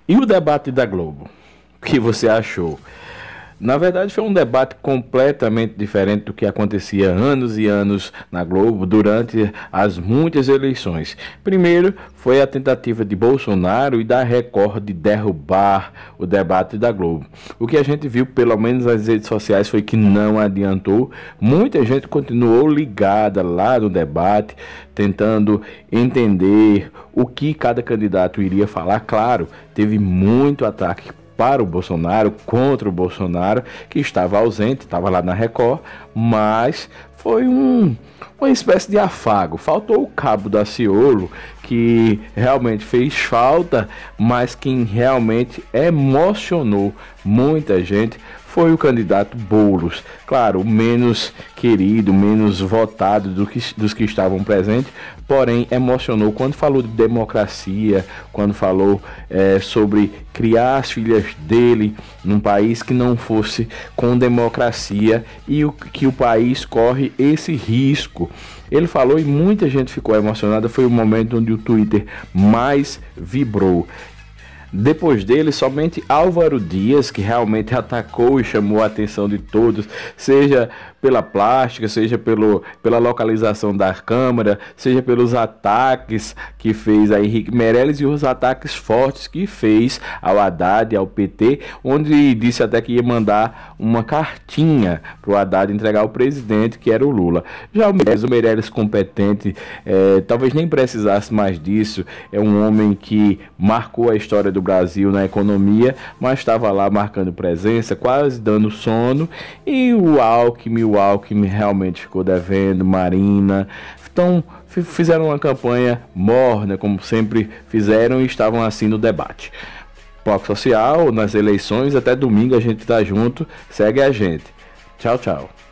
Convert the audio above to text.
E o debate da Globo? O que você achou? Na verdade, foi um debate completamente diferente do que acontecia anos e anos na Globo durante as muitas eleições. Primeiro, foi a tentativa de Bolsonaro e da Record de derrubar o debate da Globo. O que a gente viu, pelo menos nas redes sociais, foi que não adiantou. Muita gente continuou ligada lá no debate, tentando entender o que cada candidato iria falar. Claro, teve muito ataque para o Bolsonaro, contra o Bolsonaro, que estava ausente, estava lá na Record, mas foi uma espécie de afago. Faltou o Cabo Daciolo, que realmente fez falta, mas quem realmente emocionou muita gente foi o candidato Boulos. Claro, o menos querido, menos votado dos que estavam presentes, porém emocionou quando falou de democracia, quando falou sobre criar as filhas dele num país que não fosse com democracia e que o país corre esse risco. Ele falou e muita gente ficou emocionada, foi o momento onde o Twitter mais vibrou. Depois dele, somente Álvaro Dias, que realmente atacou e chamou a atenção de todos, seja pela plástica, seja pela localização da Câmara, seja pelos ataques que fez a Henrique Meirelles e os ataques fortes que fez ao Haddad e ao PT, onde disse até que ia mandar uma cartinha para o Haddad entregar ao presidente, que era o Lula. Já o Meirelles competente, talvez nem precisasse mais disso, é um homem que marcou a história do Brasil na economia, mas estava lá marcando presença, quase dando sono, e o Alckmin realmente ficou devendo, Marina. Então fizeram uma campanha morna, como sempre fizeram, e estavam assim no debate. Foco Social, nas eleições, até domingo a gente tá junto, segue a gente. Tchau, tchau.